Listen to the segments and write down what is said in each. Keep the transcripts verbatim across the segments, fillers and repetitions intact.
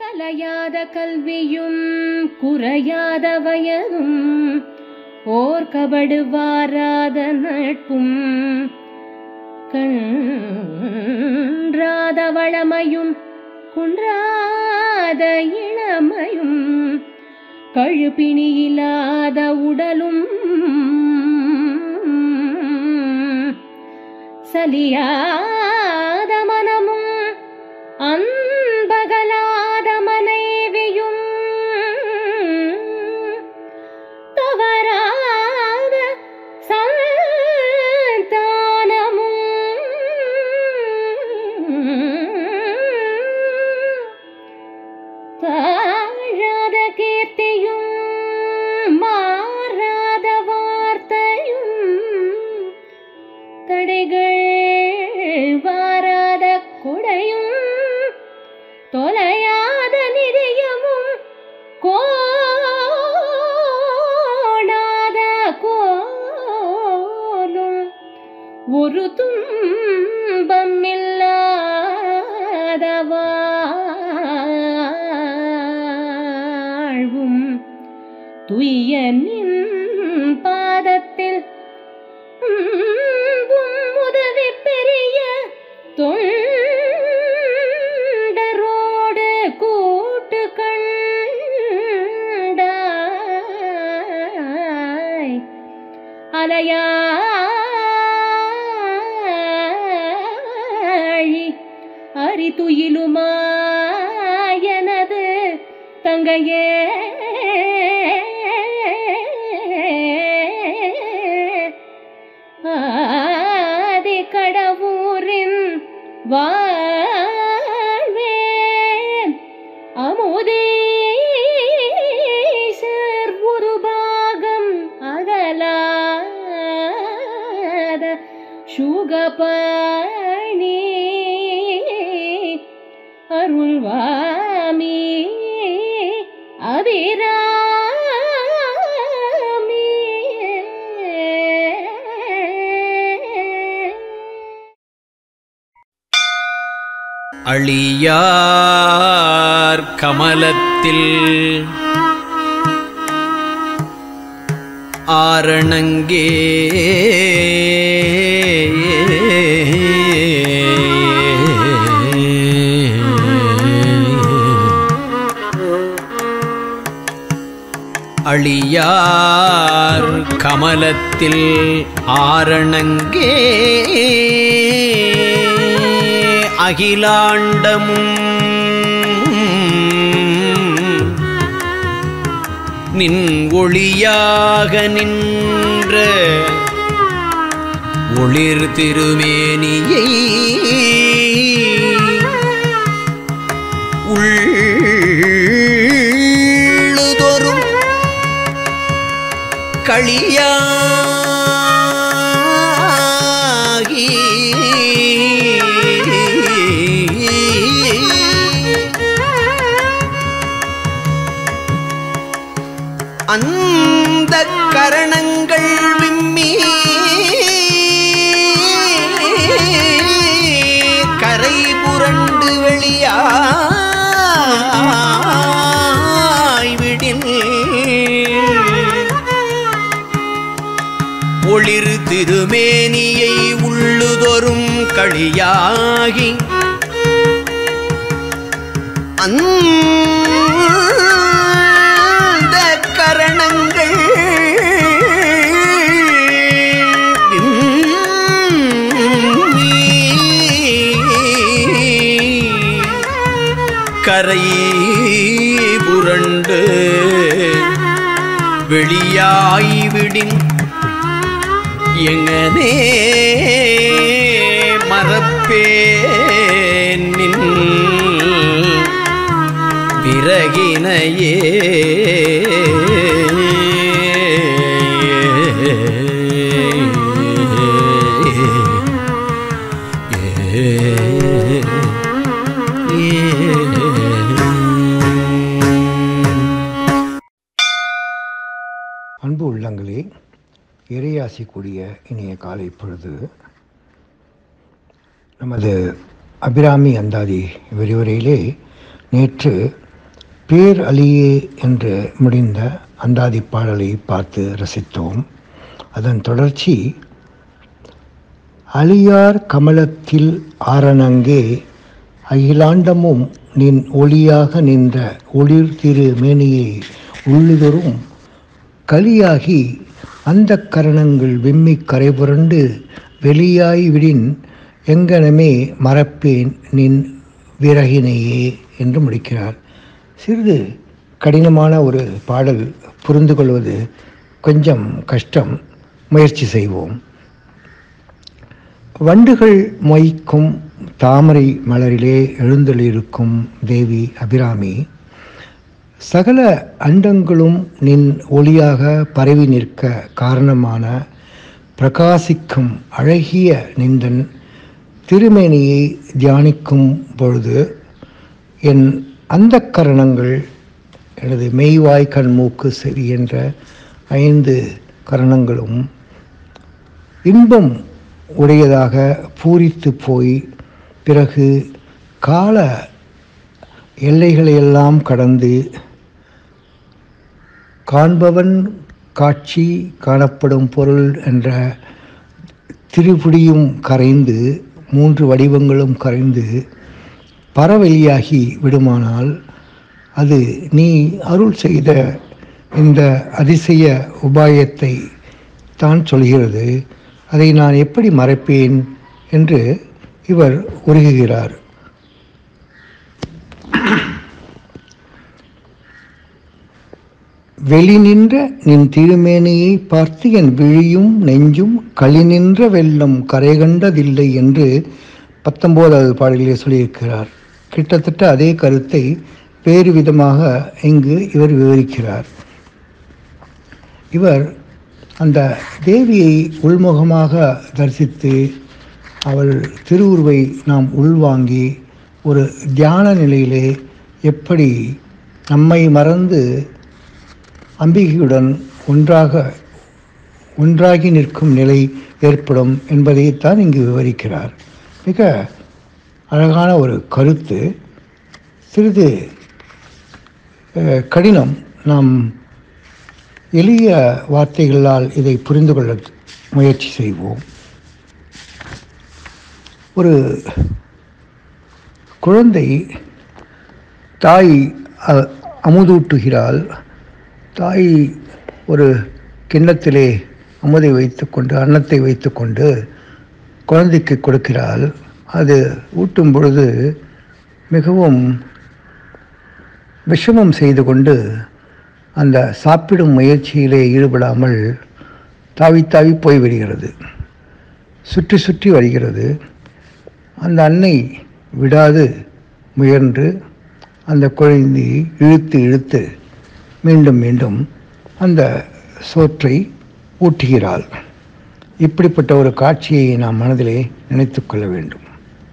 கலையாத கல்வியும் குறையாத வயதும் ஓர் கபடு வாராத நட்பும் கன்றாத வளமையும் குன்றாத இளமையும் கழுப்பிணியில்லாத உடலும் சலியாத மனமும் அன்பகலாத மனைவியும் தவறாத சந்தானமும் தாழாத கீர்த்தியும் மாறாத வார்த்தையும் தடைகள் வாராத கொடையும் தொலையாத நிதியமும் கோணாத கோலும் ஒரு துன்பம் இல்லாத வாழ்வும் துய்ய நின் பாதத்தில் உதவி பெரிய தொண்டரோடு கூட்டு கண்டாய் அலையாழி அரிதுயிலுமாயனது தங்கையே ஆதி கடவுரின் வாழ்வேன் அமுதீசர் ஒரு பாகம் அகலாத சுகபணி அருள்வாமி அபிரா அழியார் கமலத்தில் ஆரணங்கே அழியார் கமலத்தில் ஆரணங்கே அகிலாண்டமும் நின் ஒளியாக நின்ற ஒளிர் திருமேனியை உள்ளுதொரும் களியாகி அந்த கரணங்கள் விம்மி கரை புரண்டு வெளியாய்விடின் ஒளிர் திருமேனியை உள்ளுதொரும் களியாகி அந்த கரணங்கள் கரை புரண்டு வெளியாய்விடின் எங்கனே மறப்பேன் நின் விரகினையே அன்பு உள்ளங்களே, இறையாசி கூடிய இனிய காலை பொழுது நமது அபிராமி அந்தாதி விரிவுரையிலே நேற்று பேர் அலியே என்று முடிந்த அந்தாதி பாடலை பார்த்து ரசித்தோம். அதன் தொடர்ச்சி அலியார் கமலத்தில் ஆரணங்கே அகிலாண்டமும் நின் ஒளியாக நின்ற ஒளிர் திரு மேனியை உள்ளுதொரும் கலியாகி அந்த கரணங்கள் விம்மி கரைபுரண்டு வெளியாய் விடின் எங்கனமே மறப்பேன் நின் விரகினையே என்று முடிக்கிறார். சிறிது கடினமான ஒரு பாடல், புரிந்து கொள்வது கொஞ்சம் கஷ்டம், முயற்சி செய்வோம். வண்டுகள் மொய்க்கும் தாமரை மலரிலே எழுந்தொளிருக்கும் தேவி அபிராமி, சகல அண்டங்களும் நின் ஒளியாக பரவி நிற்க காரணமான பிரகாசிக்கும் அழகிய நின்றன் திருமேனியை தியானிக்கும் பொழுது என் அந்த கரணங்கள், எனது மெய்வாய் கண் மூக்கு செவி என்ற ஐந்து கரணங்களும் இன்பம் உடையதாக பூரித்து போய் பிறகு கால எல்லைகளையெல்லாம் கடந்து காண்பவன் காட்சி காணப்படும் பொருள் என்ற திரிபுடியும் கரைந்து மூன்று வடிவங்களும் கரைந்து பரவெளியாகி விடுமானால் அது நீ அருள் செய்த இந்த அதிசய உபாயத்தை தான் சொல்கிறது. அதை நான் எப்படி மறைப்பேன் என்று இவர் உருகுகிறார். வெளி நின்ற நின் திருமேனியை பார்த்து என் விழியும் நெஞ்சும் களி நின்ற வெள்ளம் கரை கண்டதில்லை என்று பத்தொன்பதாவது பாடலிலே சொல்லியிருக்கிறார். கிட்டத்தட்ட அதே கருத்தை வேறு விதமாக இங்கு இவர் விவரிக்கிறார். இவர் அந்த தேவியை உள்முகமாக தரிசித்து அவள் திருவுருவை நாம் உள்வாங்கி ஒரு தியான நிலையிலே எப்படி நம்மை மறந்து அம்பிகையுடன் ஒன்றாக ஒன்றாகி நிற்கும் நிலை ஏற்படும் என்பதைத்தான் இங்கு விவரிக்கிறார். மிக அழகான ஒரு கருத்து. சிறிது கடினம், நாம் எளிய வார்த்தைகளால் இதை புரிந்து கொள்ள முயற்சி செய்வோம். ஒரு குழந்தை தாய் அமுதூட்டுகிறாள். தாய் ஒரு கிண்ணத்திலே அமுதை வைத்துக்கொண்டு அன்னத்தை வைத்துக்கொண்டு குழந்தைக்கு கொடுக்கிறாள். அது ஊட்டும் பொழுது மிகவும் விஷமம் செய்து கொண்டு அந்த சாப்பிடும் முயற்சியிலே ஈடுபடாமல் தாவி தாவி போய்விடுகிறது, சுற்றி சுற்றி வருகிறது. அந்த அன்னை விடாது முயன்று அந்த குழந்தை இழுத்து இழுத்து மீண்டும் மீண்டும் அந்த சோற்றை ஊட்டுகிறாள். இப்படிப்பட்ட ஒரு காட்சியை நாம் மனதிலே நினைத்து கொள்ள வேண்டும்.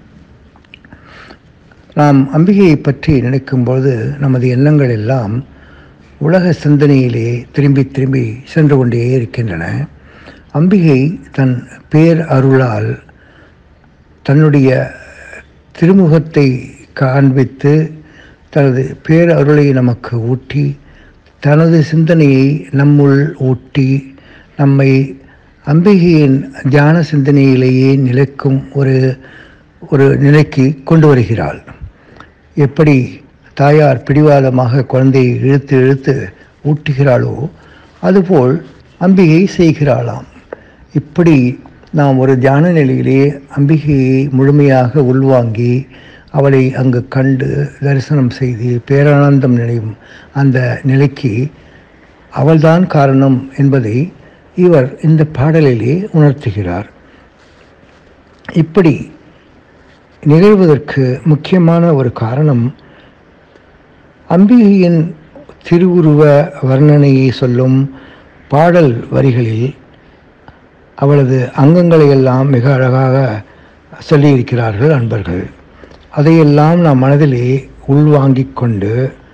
நாம் அம்பிகையை பற்றி நினைக்கும்போது நமது எண்ணங்கள் எல்லாம் உலக சிந்தனையிலே திரும்பி திரும்பி சென்று கொண்டே இருக்கின்றன. அம்பிகை தன் பேர் அருளால் தன்னுடைய திருமுகத்தை காண்பித்து தனது பேர் அருளை நமக்கு ஊட்டி தனது சிந்தனையை நம்முள் ஊட்டி நம்மை அம்பிகையின் தியான சிந்தனையிலேயே நிலைக்கும் ஒரு ஒரு நிலைக்கு கொண்டு வருகிறாள். எப்படி தாயார் பிடிவாதமாக குழந்தையை இழுத்து இழுத்து ஊட்டுகிறாளோ அதுபோல் அம்பிகை செய்கிறாளாம். இப்படி நாம் ஒரு தியான நிலையிலே அம்பிகையை முழுமையாக உள்வாங்கி அவளை அங்கு கண்டு தரிசனம் செய்து பேரானந்தம் நினைவும் அந்த நிலைக்கு அவள்தான் காரணம் என்பதை இவர் இந்த பாடலிலே உணர்த்துகிறார். இப்படி நிகழ்வதற்கு முக்கியமான ஒரு காரணம் அம்பிகையின் திருவுருவ வர்ணனையை சொல்லும் பாடல் வரிகளில் அவளது அங்கங்களையெல்லாம் மிக அழகாக சொல்லியிருக்கிறார்கள் அன்பர்கள். அதையெல்லாம் நாம் மனதிலே உள்வாங்கிக் கொண்டு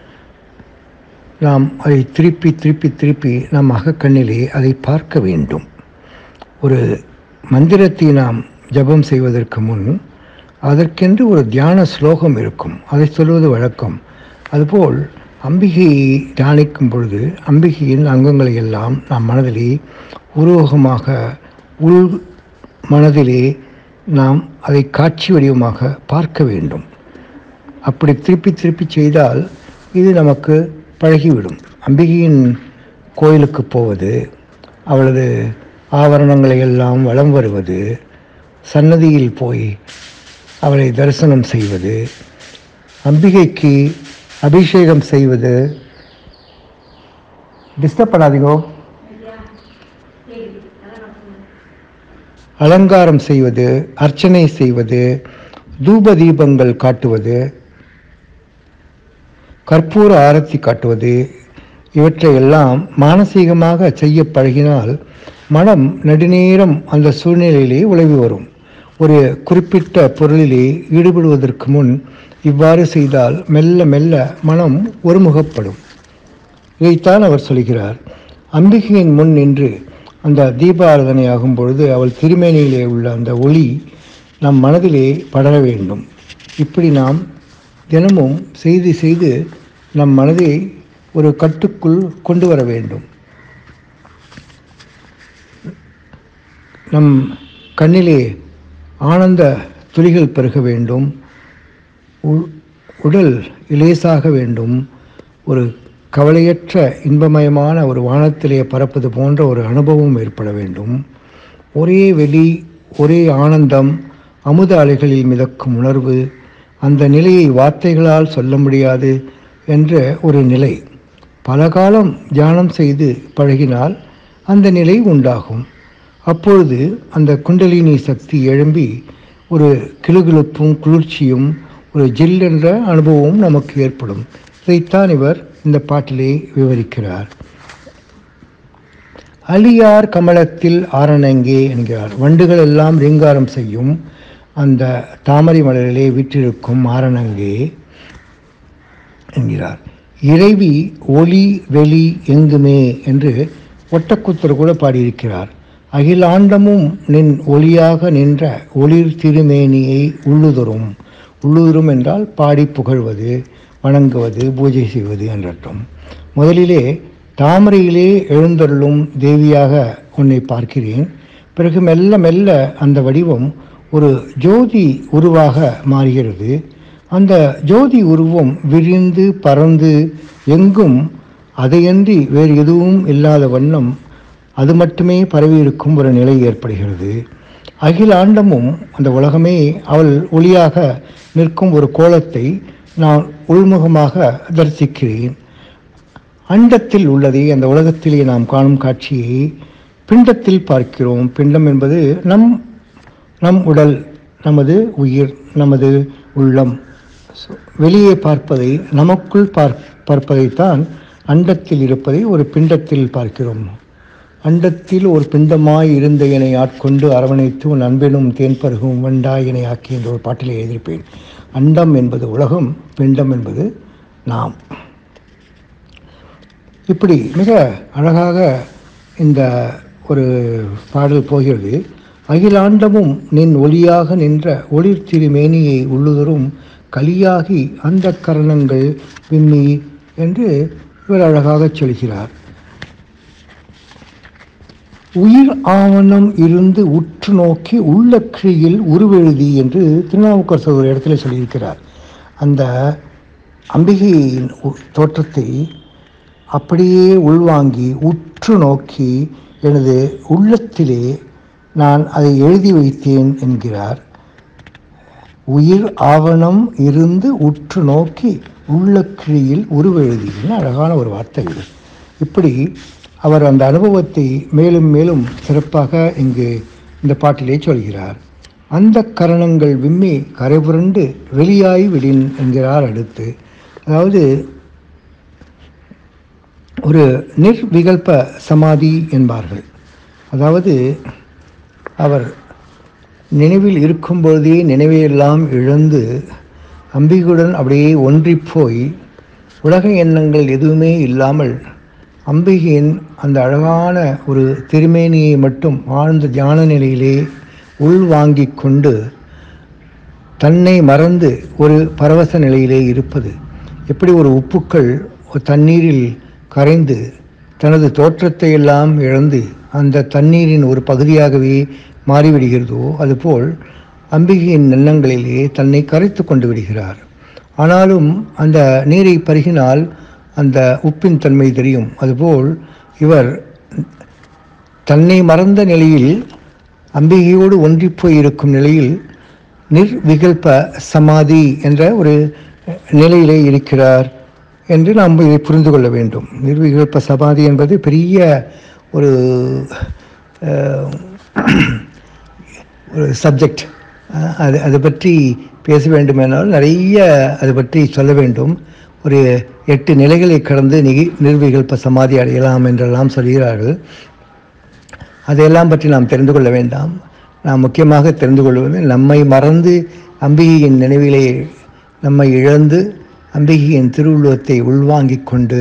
நாம் அதை திருப்பி திருப்பி திருப்பி நம் அகக்கண்ணிலே அதை பார்க்க வேண்டும். ஒரு மந்திரத்தை நாம் ஜபம் செய்வதற்கு முன் அதற்கென்று ஒரு தியான ஸ்லோகம் இருக்கும், அதை சொல்வது வழக்கம். அதுபோல் அம்பிகையை தியானிக்கும் பொழுது அம்பிகையின் அங்கங்களை எல்லாம் நம் மனதிலே உருவகமாக உள் மனதிலே நாம் அதை காட்சி வடிவமாக பார்க்க வேண்டும். அப்படி திருப்பி திருப்பி செய்தால் இது நமக்கு பழகிவிடும். அம்பிகையின் கோயிலுக்கு போவது, அவளது ஆவரணங்களை எல்லாம் வலம் வருவது, சன்னதியில் போய் அவளை தரிசனம் செய்வது, அம்பிகைக்கு அபிஷேகம் செய்வது, டிஸ்டர்ப் பண்ணாதீங்கோ, அலங்காரம் செய்வது, அர்ச்சனை செய்வது, தூப தீபங்கள் காட்டுவது, கற்பூர ஆரத்தி காட்டுவது, இவற்றையெல்லாம் மானசீகமாக செய்ய பழகினால் மனம் நெடுநேரம் அந்த சூழ்நிலையிலே உழைவு வரும். ஒரு குறிப்பிட்ட பொருளிலே ஈடுபடுவதற்கு முன் இவ்வாறு செய்தால் மெல்ல மெல்ல மனம் ஒருமுகப்படும். இதைத்தான் அவர் சொல்கிறார். அம்பிகையின் முன் நின்று அந்த தீபாராதனை ஆகும் பொழுது அவள் திருமேனியிலே உள்ள அந்த ஒளி நம் மனதிலே படர வேண்டும். இப்படி நாம் தினமும் செய்து செய்து நம் மனதை ஒரு கட்டுக்குள் கொண்டு வர வேண்டும். நம் கண்ணிலே ஆனந்த துளிகள் பெருக வேண்டும். உடல் இலேசாக வேண்டும். ஒரு கவலையற்ற இன்பமயமான ஒரு வானத்திலே பறப்பது போன்ற ஒரு அனுபவம் ஏற்பட வேண்டும். ஒரே வெளி, ஒரே ஆனந்தம், அமுத அலைகளில் மிதக்கும் உணர்வு, அந்த நிலையை வார்த்தைகளால் சொல்ல முடியாது என்ற ஒரு நிலை. பல காலம் தியானம் செய்து பழகினால் அந்த நிலை உண்டாகும். அப்பொழுது அந்த குண்டலினி சக்தி எழும்பி ஒரு கிளுகிளுப்பும் குளிர்ச்சியும் ஒரு ஜில் என்ற அனுபவம் நமக்கு ஏற்படும். இதைத்தான் இவர் இந்த பாட்டிலே விவரிக்கிறார். அலியார் கமலத்தில் ஆரணங்கே என்கிறார். வண்டுகள் எல்லாம் ரீங்காரம் செய்யும் அந்த தாமரை மலரிலே விற்றிருக்கும் ஆரணங்கே என்கிறார். இறைவி ஒளி வெளி எங்குமே என்று ஒட்டக்குத்தர் கூட பாடியிருக்கிறார். அகிலாண்டமும் நின் ஒளியாக நின்ற ஒளிர் திருமேனியை உள்ளுதரும். உள்ளுதரும் என்றால் பாடி புகழ்வது, வணங்குவது, பூஜை செய்வது என்றும். முதலிலே தாமரையிலே எழுந்தருளும் தேவியாக உன்னை பார்க்கிறேன். பிறகு மெல்ல மெல்ல அந்த வடிவம் ஒரு ஜோதி உருவாக மாறுகிறது. அந்த ஜோதி உருவம் விரிந்து பறந்து எங்கும் அதையன்றி வேறு எதுவும் இல்லாத வண்ணம் அது மட்டுமே பரவி இருக்கும் ஒரு நிலை ஏற்படுகிறது. அகிலாண்டமும் அந்த உலகமே அவள் ஒளியாக நிற்கும் ஒரு கோலத்தை நான் உள்முகமாக தரிசிக்கிறேன். அண்டத்தில் உள்ளதை, அந்த உலகத்திலே நாம் காணும் காட்சியை பிண்டத்தில் பார்க்கிறோம். பிண்டம் என்பது நம் நம் உடல், நமது உயிர், நமது உள்ளம். வெளியே பார்ப்பதை, நமக்குள் பார் பார்ப்பதைத்தான் அண்டத்தில் இருப்பதை ஒரு பிண்டத்தில் பார்க்கிறோம். அண்டத்தில் ஒரு பிண்டமாய் இருந்த என்னை ஆட்கொண்டு அரவணைத்து உன் அன்பெனும் தேன் பருகும் வண்டாய் என்னை ஆக்கி என்ற ஒரு பாட்டிலே எழுதியிருப்பேன். அண்டம் என்பது உலகம், பிண்டம் என்பது நாம். இப்படி மிக அழகாக இந்த ஒரு பாடல் போகிறது. அகிலாண்டமும் நின் ஒளியாக நின்ற ஒளிர் திருமேனியை உள்ளுதரும் கலியாகி அந்த கரணங்கள் விம்மி என்று இவர் அழகாக சொல்கிறார். உயிர் ஆவணம் இருந்து உற்று நோக்கி உள்ள கிழியில் உருவெழுதி என்று திருநாவுக்கரசர் ஒரு இடத்துல சொல்லியிருக்கிறார். அந்த அம்பிகையின் தோற்றத்தை அப்படியே உள்வாங்கி உற்று நோக்கி எனது உள்ளத்திலே நான் அதை எழுதி வைத்தேன் என்கிறார். உயிர் ஆவணம் இருந்து உற்று நோக்கி உள்ள கிழியில் உருவெழுதின்னு அழகான ஒரு வார்த்தை இது. இப்படி அவர் அந்த அனுபவத்தை மேலும் மேலும் சிறப்பாக இங்கு இந்த பாட்டிலே சொல்கிறார். அந்த கரணங்கள் விம்மி கரைபுரண்டு வெளியாய் விடின் என்கிறார். அடுத்து அதாவது ஒரு நிர்விகல்ப சமாதி என்பார்கள். அதாவது அவர் நினைவில் இருக்கும்பொழுதே நினைவையெல்லாம் இழந்து அம்பிகையுடன் அப்படியே ஒன்றிப்போய் உலக எண்ணங்கள் எதுவுமே இல்லாமல் அம்பிகையின் அந்த அழகான ஒரு திருமேனியை மட்டும் ஆழ்ந்த தியான நிலையிலே உள்வாங்கி கொண்டு தன்னை மறந்து ஒரு பரவச நிலையிலே இருப்பது. எப்படி ஒரு உப்புக்கள் தண்ணீரில் கரைந்து தனது தோற்றத்தை எல்லாம் இழந்து அந்த தண்ணீரின் ஒரு பகுதியாகவே மாறிவிடுகிறதோ அதுபோல் அம்பிகையின் எண்ணங்களிலே தன்னை கரைத்து கொண்டு விடுகிறார். ஆனாலும் அந்த நீரை பருகினால் அந்த உப்பின் தன்மை தெரியும். அதுபோல் இவர் தன்னை மறந்த நிலையில் அம்பிகையோடு ஒன்றிப்போய் இருக்கும் நிலையில் நிர்விகல்ப சமாதி என்ற ஒரு நிலையிலே இருக்கிறார் என்று நாம் இதை புரிந்து கொள்ள வேண்டும். நிர்விகல்ப சமாதி என்பது பெரிய ஒரு ஒரு சப்ஜெக்ட். அது அதை பற்றி பேச வேண்டுமென்றால் நிறைய அது பற்றி சொல்ல வேண்டும். ஒரு எட்டு நிலைகளை கடந்து நிகி நிர்விகல்ப சமாதி அடையலாம் என்றெல்லாம் சொல்கிறார்கள். அதையெல்லாம் பற்றி நாம் தெரிந்து கொள்ள வேண்டாம். நாம் முக்கியமாக தெரிந்து கொள்வது நம்மை மறந்து அம்பிகையின் நினைவிலே நம்மை இழந்து அம்பிகையின் திருவுருவத்தை உள்வாங்கிக் கொண்டு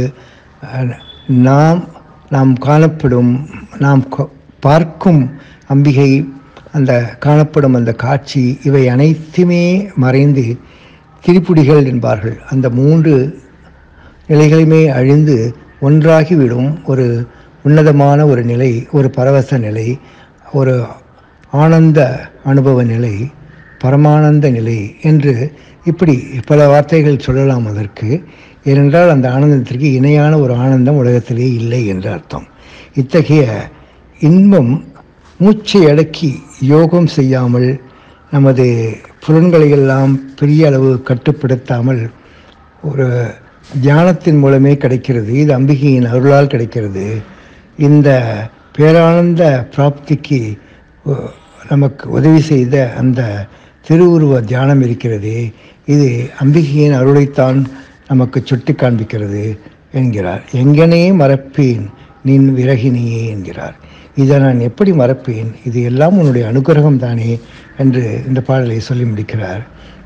நாம் நாம் காணப்படும் நாம் பார்க்கும் அம்பிகை, அந்த காணப்படும் அந்த காட்சி, இவை அனைத்துமே மறைந்து திரிபுடிகள் என்பார்கள். அந்த மூன்று நிலைகளுமே அழிந்து ஒன்றாகிவிடும் ஒரு உன்னதமான ஒரு நிலை, ஒரு பரவச நிலை, ஒரு ஆனந்த அனுபவ நிலை, பரமானந்த நிலை என்று இப்படி பல வார்த்தைகள் சொல்லலாம் அதற்கு. ஏனென்றால் அந்த ஆனந்தத்திற்கு இணையான ஒரு ஆனந்தம் உலகத்திலே இல்லை என்று அர்த்தம். இத்தகைய இன்பம் மூச்சை அடக்கி யோகம் செய்யாமல் நமது புலன்களையெல்லாம் பெரிய அளவு கட்டுப்படுத்தாமல் ஒரு தியானத்தின் மூலமே கிடைக்கிறது. இது அம்பிகையின் அருளால் கிடைக்கிறது. இந்த பேரானந்த பிராப்திக்கு நமக்கு உதவி செய்த அந்த திருவுருவ தியானம் இருக்கிறது. இது அம்பிகையின் அருளைத்தான் நமக்கு சுட்டி காண்பிக்கிறது என்கிறார். எங்கனே மறப்பேன் நின் விரகினியே என்கிறார். இதை நான் எப்படி மறப்பேன், இது எல்லாம் உன்னுடைய அனுகிரகம் தானே என்று இந்த பாடலை சொல்லி முடிக்கிறார்.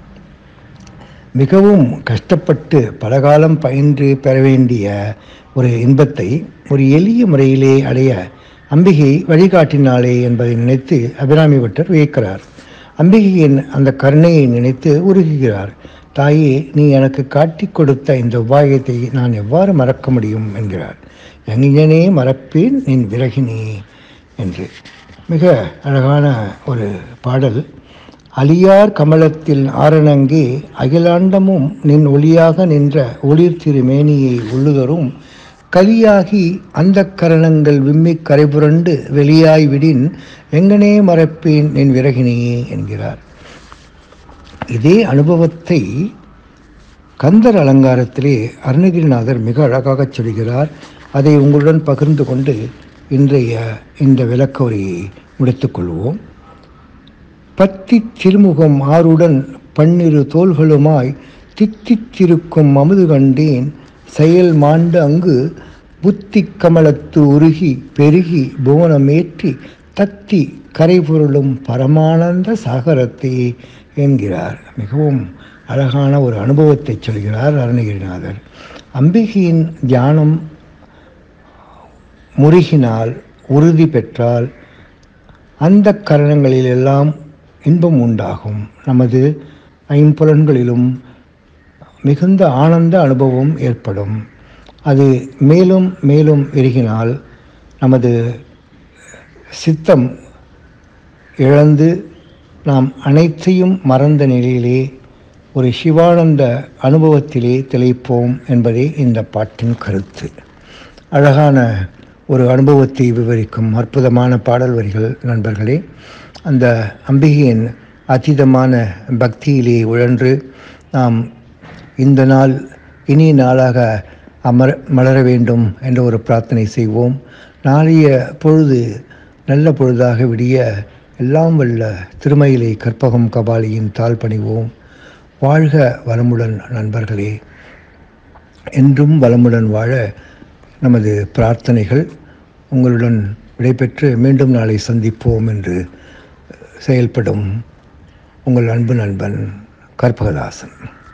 மிகவும் கஷ்டப்பட்டு பலகாலம் பயின்று பெற வேண்டிய ஒரு இன்பத்தை ஒரு எளிய முறையிலே அடைய அம்பிகை வழிகாட்டினாளே என்பதை நினைத்து அபிராமி பட்டர் வியக்கிறார். அம்பிகையின் அந்த கருணையை நினைத்து உருகுகிறார். தாயே, நீ எனக்கு காட்டி கொடுத்த இந்த உபாயத்தை நான் எவ்வாறு மறக்க முடியும் என்கிறார். எங்கனே மறப்பேன் நின் விரகினி என்று மிக அழகான ஒரு பாடல். அலியார் கமலத்தில் ஆரணங்கே அகிலாண்டமும் நின் ஒளியாக நின்ற ஒளிர் திருமேனியை உள்ளுதரும் கலியாகி அந்த கரணங்கள் விம்மி கரைபுரண்டு வெளியாய் விடின் எங்கனே மறப்பேன் நின் விரகினியே என்கிறார். இதே அனுபவத்தை கந்தர் அலங்காரத்திலே அருணகிரிநாதர் மிக அழகாக சொல்கிறார். அதை உங்களுடன் பகிர்ந்து கொண்டு இன்றைய இந்த விளக்கவுரையை முடித்துக்கொள்வோம். பத்தி திருமுகம் ஆறுடன் பன்னிரு தோள்களுமாய் தித்தித்திருக்கும் அமுது கண்டேன் செயல் மாண்டு அங்கு புத்தி கமலத்து உருகி பெருகி புவனமேற்றி தத்தி கரைபொருளும் பரமானந்த சாகரத்தை என்கிறார். மிகவும் அழகான ஒரு அனுபவத்தை சொல்கிறார் அருணகிரிநாதர். அம்பிகையின் தியானம் முருகினால் உறுதி பெற்றால் அந்த கரணங்களிலெல்லாம் இன்பம் உண்டாகும். நமது ஐம்புலன்களிலும் மிகுந்த ஆனந்த அனுபவம் ஏற்படும். அது மேலும் மேலும் பெருகினால் நமது சித்தம் இழந்து நாம் அனைத்தையும் மறந்த நிலையிலே ஒரு சிவானந்த அனுபவத்திலே திளைப்போம் என்பதே இந்த பாட்டின் கருத்து. அழகான ஒரு அனுபவத்தை விவரிக்கும் அற்புதமான பாடல் வரிகள் நண்பர்களே. அந்த அம்பிகையின் அதீதமான பக்தியிலே உழன்று நாம் இந்த நாள் இனிய நாளாக அமர மலர வேண்டும் என்ற ஒரு பிரார்த்தனை செய்வோம். நாளைய பொழுது நல்ல பொழுதாக விடிய எல்லாம் வல்ல திருமயிலை கற்பகம் கபாலியின் தாழ் பணிவோம். வாழ்க வளமுடன் நண்பர்களே. என்றும் வளமுடன் வாழ நமது பிரார்த்தனைகள். உங்களுடன் விடைபெற்று மீண்டும் நாளை சந்திப்போம் என்று செயல்படும் உங்கள் அன்பு நண்பன் கற்பகதாசன்.